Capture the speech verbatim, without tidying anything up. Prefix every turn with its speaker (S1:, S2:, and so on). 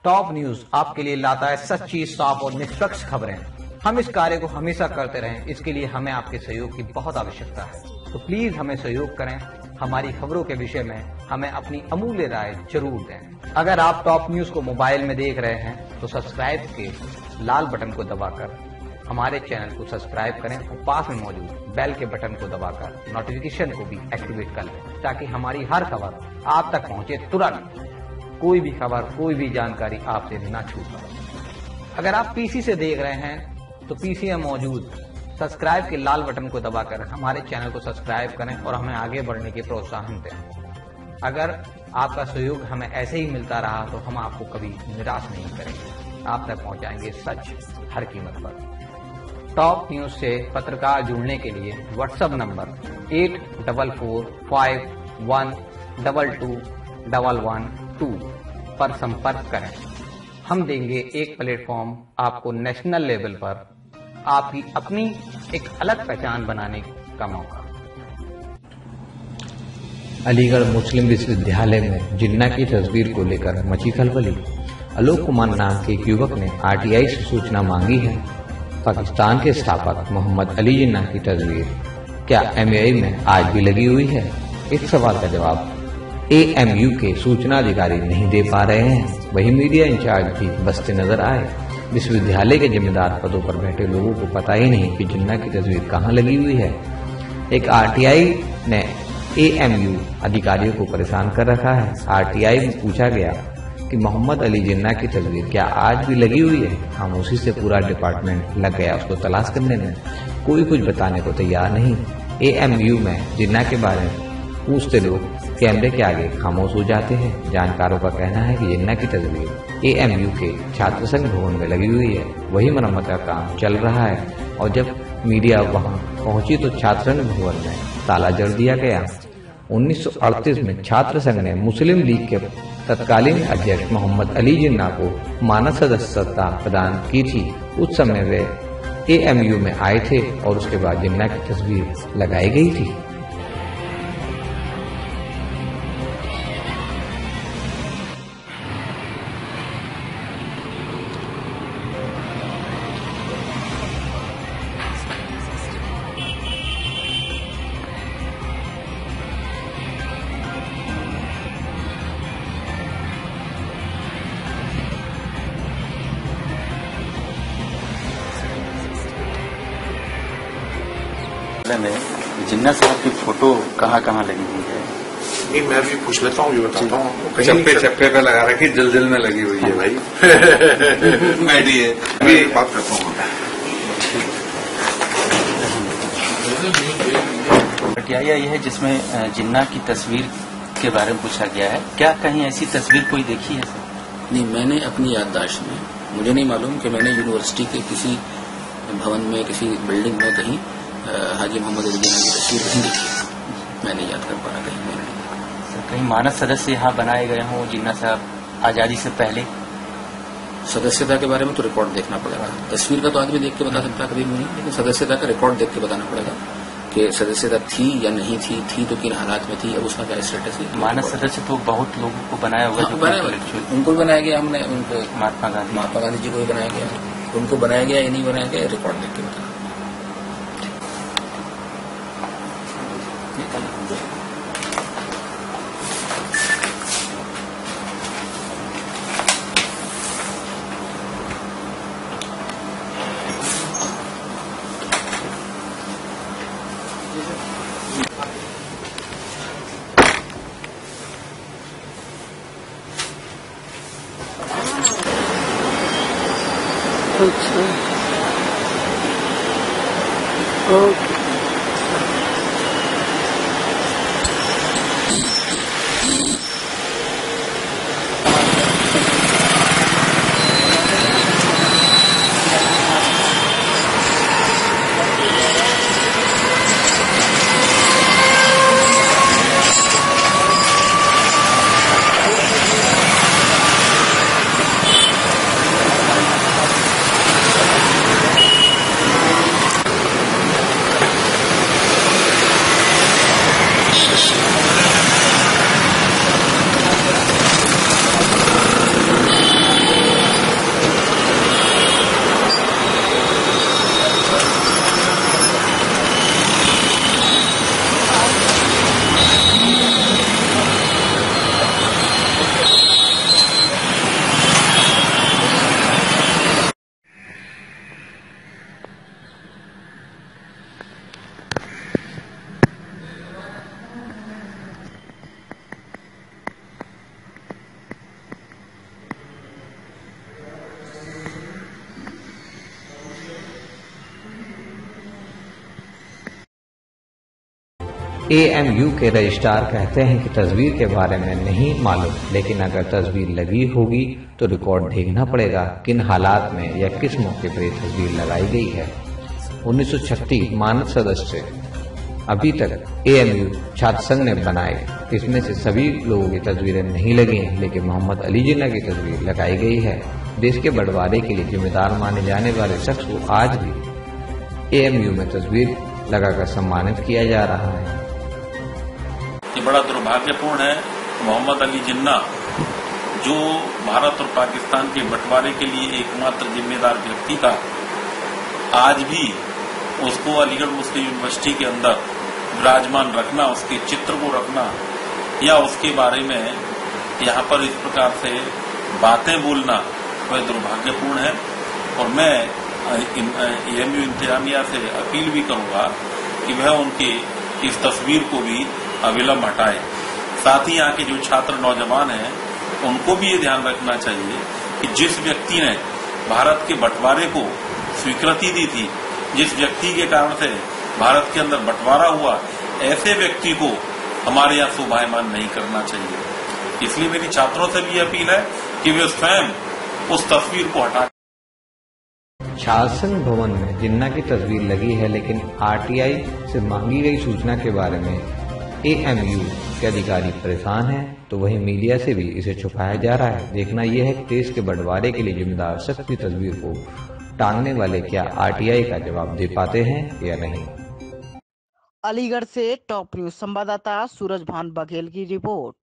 S1: Top news आपके लिए लाता है सच्ची, साफ और निष्पक्ष खबरें। हम इस कार्य को हमेशा करते रहें, इसके लिए हमें आपके सहयोग की बहुत आवश्यकता है। तो प्लीज हमें सहयोग करें, हमारी खबरों के विषय में हमें अपनी अमूल्य राय जरूर दें। अगर आप टॉप न्यूज को मोबाइल में देख रहे हैं तो सब्सक्राइब के लाल बटन को दबाकर हमारे चैनल को सब्सक्राइब करें और पास में मौजूद बेल के बटन को दबाकर नोटिफिकेशन को भी एक्टिवेट कर लें, ताकि हमारी हर खबर आप तक पहुंचे तुरंत। कोई भी खबर, कोई भी जानकारी आपसे ना छूट पाए। अगर आप पीसी से देख रहे हैं तो पीसी में मौजूद सब्सक्राइब के लाल बटन को दबाकर हमारे चैनल को सब्सक्राइब करें और हमें आगे बढ़ने की प्रोत्साहन दें। अगर आपका सहयोग हमें ऐसे ही मिलता रहा तो हम आपको कभी निराश नहीं करेंगे, आप तक पहुंचाएंगे सच हर कीमत पर। टॉप न्यूज से पत्रकार जुड़ने के लिए WhatsApp number eight double four five one double two double one two पर संपर्क करें। हम देंगे एक प्लेटफॉर्म आपको नेशनल लेवल पर आपकी अपनी एक अलग पहचान बनाने का मौका।
S2: अलीगढ़ मुस्लिम विश्वविद्यालय में जिन्ना की तस्वीर को लेकर मची खलबली। आलोक कुमार नाम के एक युवक ने आरटीआई से सूचना मांगी है। पाकिस्तान के स्थापक मोहम्मद अली जिन्ना की तस्वीर क्या एमयूआई में आज भी लगी हुई है? इस सवाल का जवाब एएमयू के सूचना अधिकारी नहीं दे पा रहे हैं। वही मीडिया इंचार्ज भी बसते नजर आए। विश्वविद्यालय के जिम्मेदार पदों पर बैठे लोगों को पता ही नहीं कि जिन्ना की तस्वीर कहां लगी हुई है। एक आरटीआई ने एएमयू अधिकारियों को परेशान कर रखा है। आरटीआई में पूछा गया कि मोहम्मद अली जिन्ना की तस्वीर क्या आज भी लगी हुई है? खामोशी से पूरा डिपार्टमेंट लग गया उसको तलाश करने में। कोई कुछ बताने को तैयार नहीं। एएमयू में जिन्ना के बारे में पूछते लोग कैमरे के आगे खामोश हो जाते हैं। जानकारों का कहना है कि जिन्ना की तस्वीर एएमयू के छात्र संघ भवन में लगी हुई है। वही मरम्मत का काम चल रहा है और जब मीडिया वहां पहुंची तो छात्र संघ भवन में ताला जड़ दिया गया। उन्नीस सौ अड़तीस में छात्र संघ ने मुस्लिम लीग के तत्कालीन अध्यक्ष मोहम्मद अली जिन्ना को मानद सदस्यता प्रदान की थी। उस समय वे एएमयू में आए थे और उसके बाद जिन्ना की तस्वीर लगाई गई थी।
S3: में जिन्ना साहब की फोटो कहाँ कहाँ लगी हुई है?
S4: नहीं, मैं भी पूछ लेता हूँ, ये बताता हूँ।
S5: चप्पे चप्पे पे लगा रखी, दिल दिल में लगी हुई है भाई। मैं भी है, मैं बात करता हूँ।
S3: पटियाला ये है जिसमें जिन्ना की तस्वीर के बारे में पूछा गया है। क्या कहीं ऐसी तस्वीर कोई देखी है?
S6: नहीं, मैंने अपनी याददाश्त में, मुझे नहीं मालूम कि मैंने यूनिवर्सिटी के किसी भवन में, किसी बिल्डिंग में कहीं हाजी मोहम्मद अली जिन्ना की तस्वीर नहीं देखी। मैं नहीं याद कर पा रहा कहीं मैंने।
S3: कहीं मानद सदस्य यहाँ बनाए गए हों जिन्ना साहब आजादी से पहले?
S6: सदस्यता के बारे में तो रिकॉर्ड देखना पड़ेगा। तस्वीर का तो आदमी देख के बता सकता कभी नहीं, लेकिन सदस्यता का रिकॉर्ड देख के बताना पड़ेगा कि सदस्यता थी या नहीं थी, थी तो किन हालात में थी, अब उसका क्या स्टेटस है।
S3: मानद सदस्य तो बहुत लोगों को बनाया होगा।
S6: हाँ, बनाया उनको बनाया गया हमने, उनको
S3: महात्मा गांधी
S6: महात्मा गांधी जी को भी बनाया गया। उनको बनाया गया या नहीं बनाया गया, रिकॉर्ड देख के बताना।
S7: अच्छा, ओके।
S2: एएमयू के रजिस्ट्रार कहते हैं कि तस्वीर के बारे में नहीं मालूम, लेकिन अगर तस्वीर लगी होगी तो रिकॉर्ड देखना पड़ेगा किन हालात में या किस मौके पर यह तस्वीर लगाई गई है। उन्नीस सौ छत्तीस मानद सदस्य अभी तक एएमयू छात्र संघ ने बनाए, इसमें से सभी लोगों की तस्वीरें नहीं लगी हैं, लेकिन मोहम्मद अली जिन्ना की तस्वीर लगाई गई है। देश के बंटवारे के लिए जिम्मेदार माने जाने वाले शख्स को आज भी एएमयू में तस्वीर लगाकर सम्मानित किया जा रहा है।
S7: ये बड़ा दुर्भाग्यपूर्ण है। मोहम्मद अली जिन्ना जो भारत और पाकिस्तान के बंटवारे के लिए एकमात्र जिम्मेदार व्यक्ति था, आज भी उसको अलीगढ़ मुस्लिम यूनिवर्सिटी के अंदर विराजमान रखना, उसके चित्र को रखना या उसके बारे में यहाँ पर इस प्रकार से बातें बोलना वह दुर्भाग्यपूर्ण है। और मैं एएमयू इंतजामिया से अपील भी करूंगा कि वह उनके इस तस्वीर को भी अविलंब हटाए। साथ ही यहाँ के जो छात्र नौजवान हैं उनको भी ये ध्यान रखना चाहिए कि जिस व्यक्ति ने भारत के बंटवारे को स्वीकृति दी थी, जिस व्यक्ति के कारण से भारत के अंदर बंटवारा हुआ, ऐसे व्यक्ति को हमारे यहाँ शोभायमान नहीं करना चाहिए। इसलिए मेरी छात्रों से भी अपील है कि वे स्वयं उस तस्वीर को हटा।
S2: छात्र संघ भवन में जिन्ना की तस्वीर लगी है, लेकिन आरटीआई से मांगी गई सूचना के बारे में एएमयू के अधिकारी परेशान हैं, तो वहीं मीडिया से भी इसे छुपाया जा रहा है। देखना यह है कि देश के बंटवारे के लिए जिम्मेदार शख्स की तस्वीर को टांगने वाले क्या आरटीआई का जवाब दे पाते हैं या नहीं।
S8: अलीगढ़ से टॉप न्यूज संवाददाता सूरज भान बघेल की रिपोर्ट।